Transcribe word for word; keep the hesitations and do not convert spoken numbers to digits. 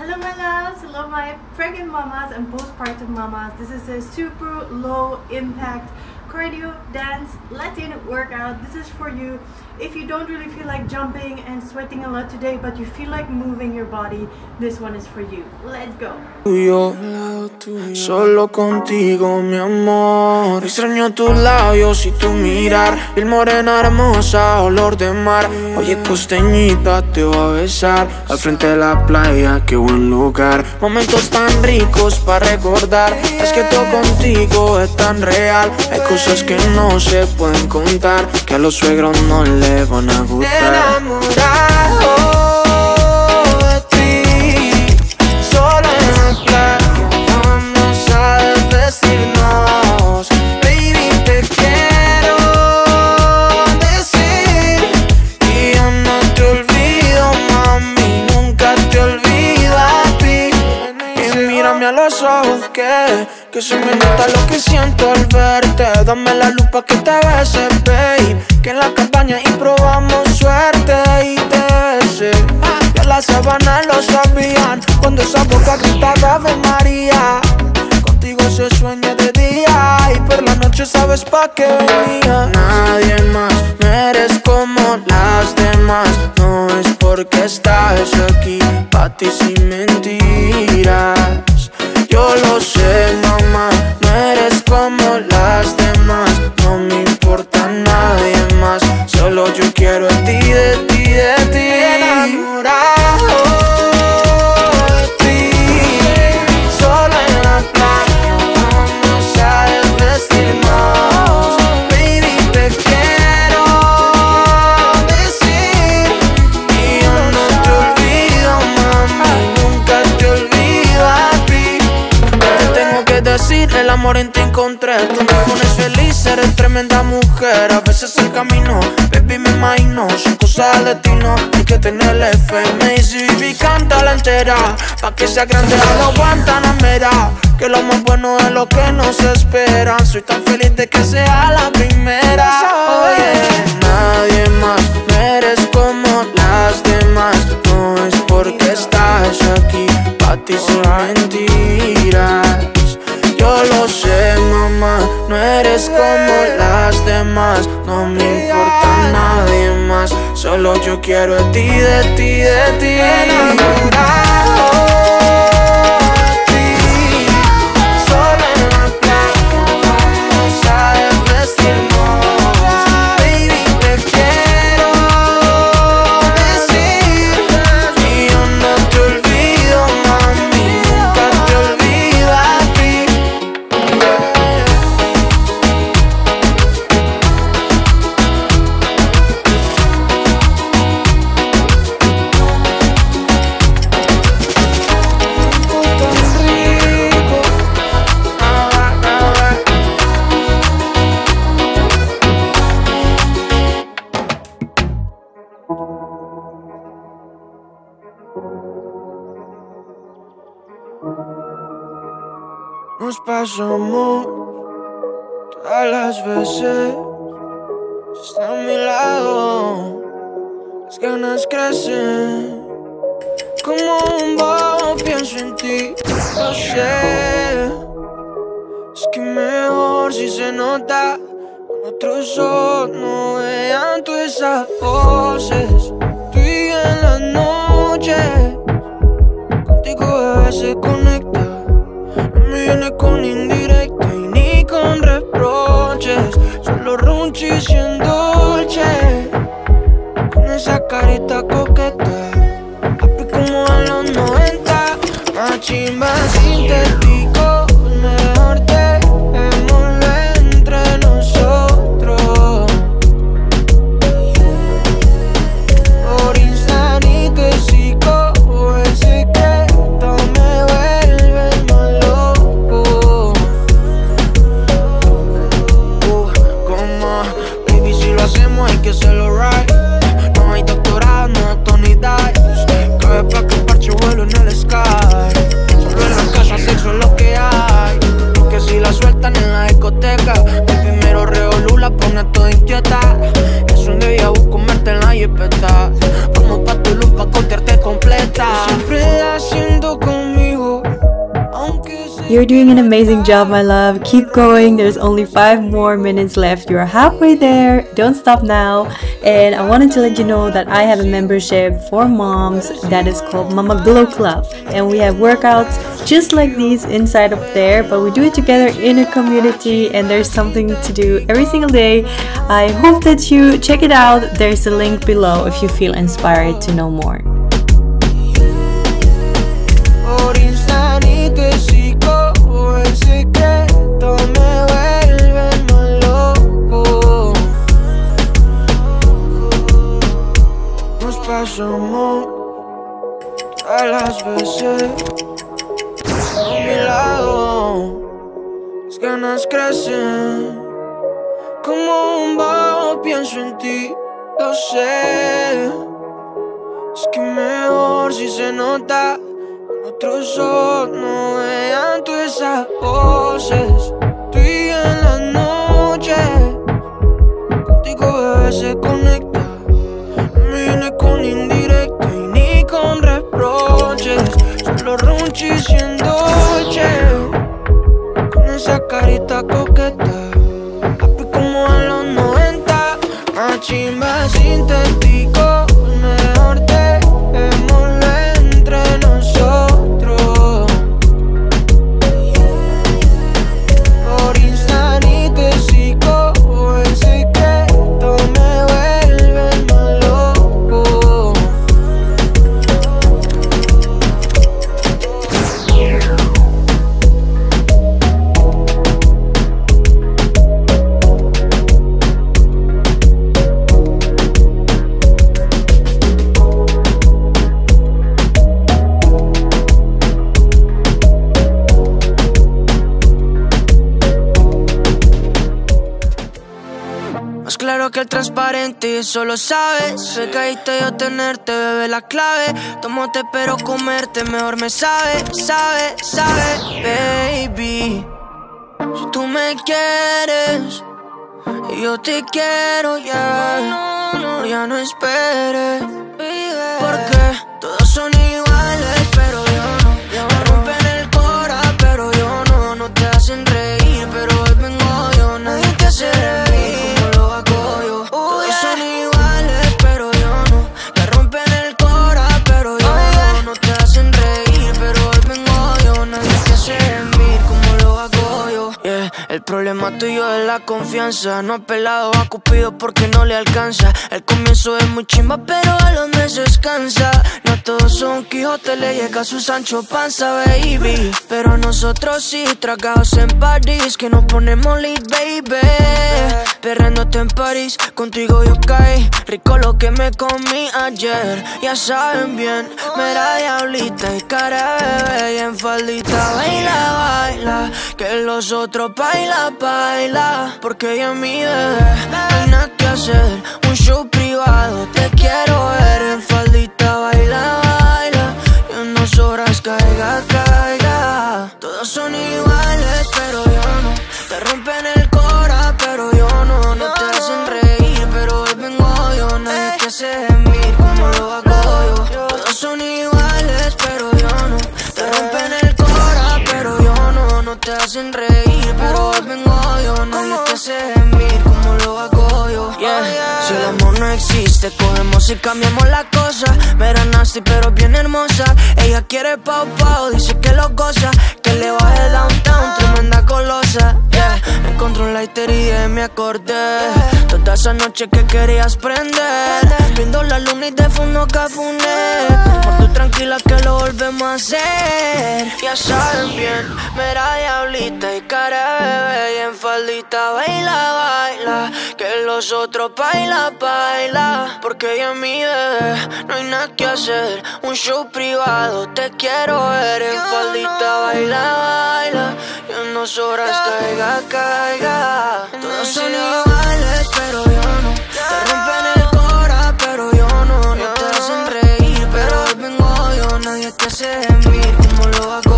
Hello my loves, hello my pregnant mamas and postpartum mamas. This is a super low impact cardio dance Latin workout. This is for you if you don't really feel like jumping and sweating a lot today, but you feel like moving your body. This one is for you. Let's go. Tuyo, solo contigo, mi amor. Extraño tus labios y tu mirar. Piel morena hermosa, olor de mar. Oye, costeñita, te voy a besar al frente de la playa, qué buen lugar. Momentos tan ricos para recordar. Es que todo contigo es tan real. Hay cosas que no se pueden contar, que a los suegros no le van a gustar. Enamorado de ti, solo en la playa vamos a desvestirnos. Baby, te quiero decir y yo no te olvido, mami, nunca te olvido a ti. Y mírame a los ojos que, que se me nota lo que siento al verte. Dame la luz pa' que te bese, babe, que en la cabaña y probamos suerte y te besé. Que las sábanas lo sabían cuando esa boca gritaba Ave María. Contigo se sueña de día y por la noche sabes pa' qué venía. Nadie más, no eres como las demás. No es porque estás aquí, pa' ti sin mentiras. Yo lo sé, mamá, no eres como las demás. No me importa nadie más, solo yo quiero de ti, de ti, de ti. Enamorado de ti, solo en la playa vamos a desvestirnos. Baby, te quiero decir y yo no te olvido, mami, nunca te olvido a ti. Te tengo que decir, el amor en ti encontré. Tú me pones feliz, eres tremenda mujer. A veces el camino, baby, me imagino, son cosas de ti, no hay que tenerle fe. Me dice, baby, cántala entera, pa' que sea grande a la Guantanamera, que lo más bueno es lo que nos esperan. Soy tan feliz de que sea la primera. Oye, nadie más, no eres como las demás. No es porque estás aquí, pa' ti sin mentiras. Yo lo sé, mamá, no eres como las demás. No me importa nadie más, solo yo quiero de ti, de ti, de ti. Enamorado de ti, solo en la playa vamos a desvestirnos. Baby, te quiero decir y yo no te olvido, mami, nunca te olvido a ti. Nos pasamos todas las veces. Si está a mi lado, las ganas crecen. Como un bobo pienso en ti, lo sé. Es que mejor si se nota, con otros ojos no vean todas esas voces. Tú y yo en las noches, contigo bebé se conecta. No me viene con indirecta y ni con reproches, solo runchis y en dolce, con esa carita coqueta, papi como en los noventa, más chimba sintético, mejor dejémoslo entre nosotros. Por Instagram y te sigo, el secreto me vuelve más loco. Uh, como, baby, si lo hacemos hay que hacerlo right. No hay doctorado, no Tony Dice, cabe pa' que el parche vuelo en el sky. Solo en la casa sexo You're doing an amazing job, my love. Keep going. There's only five more minutes left. You're halfway there. Don't stop now. And I wanted to let you know that I have a membership for moms that is called Mama Glow Club. And we have workouts just like these inside of there, but we do it together in a community, and there's something to do every single day. I hope that you check it out. There's a link below if you feel inspired to know more. A las veces a mi lado las ganas crecen como un vaho, pienso en ti, lo sé. Es que mejor si se nota con otros ojos, no vean tú esas voces. Tú y yo en las noches contigo, bebé, se conecta. No me viene con indirecta y ni con reproches, solo runchis y en dolce, con esa carita coqueta, papi, como en los noventa. Machimba sintético, mejor dejémoslo entre nosotros. Por Insta ni te sigo, el secreto me vuelve más loco. Más claro que el transparente, eso lo sabes. Me caíste yo tenerte, bebé, la clave. Tómote pero comerte mejor me sabe, sabe, sabe, baby. Si tú me quieres y yo te quiero, ya no, no, ya no esperes, porque todos son iguales, pero yo no. Me rompen el cora, pero yo no. No te hacen reír, pero hoy vengo yo. Nadie te hace reír como lo hago yo. Todos son iguales, pero yo no. Me rompen el cora, pero yo no. No te hacen reír, pero hoy vengo yo. Nadie te hace reír como lo hago yo. Yeah. El problema tuyo es la confianza. No ha pelado a Cupido porque no le alcanza. El comienzo es muy chimba, pero a los meses cansa. No todos son Quijote, le llega su Sancho Panza, baby. Pero nosotros sí, tragados en París, que nos ponemos lit, baby. Perreándote en París, contigo yo caí. Rico lo que me comí ayer. Ya saben bien, mera diablita y cara de bebé. Y en faldita baila, baila, que los otros baila, baila. Porque ella es mi bebé, no hay nada que hacer. Un show privado, te quiero ver. En faldita baila, baila, y en dos horas caiga, caiga. Todos son iguales, pero yo no. Te rompen el cora, pero yo no. No te hacen reír, pero hoy vengo yo. Nadie te hace gemir como lo hago yo. Todos son iguales, pero yo no. Te rompen el cora, pero yo no. No te hacen reír, pero hoy vengo yo. Nadie te hace gemir como lo hago yo. Yeah. Si el amor no existe, cogemos y cambiamos la cosa. Mera nasty, pero bien hermosa. Ella quiere pau pau, dice que lo goza. Que le baje downtown, tremenda colosa. Yeah. Encontré un lighter y de me acordé toda esa noche que querías prender. Viendo la luna y de fondo cafuné. Por tú tranquila que lo volvemos a hacer. Ya saben bien, mera diablita y cara de bebé. Y en faldita baila, baila, que los otros baila, baila. Porque ella es mi bebé, no hay nada que hacer. Un show privado, te quiero ver. En faldita baila, baila, y en dos horas caiga, caiga. Todos son iguales, pero yo no. Te rompen el cora, pero yo no. No te hacen reír, pero hoy vengo yo. Nadie te hace gemir como lo hago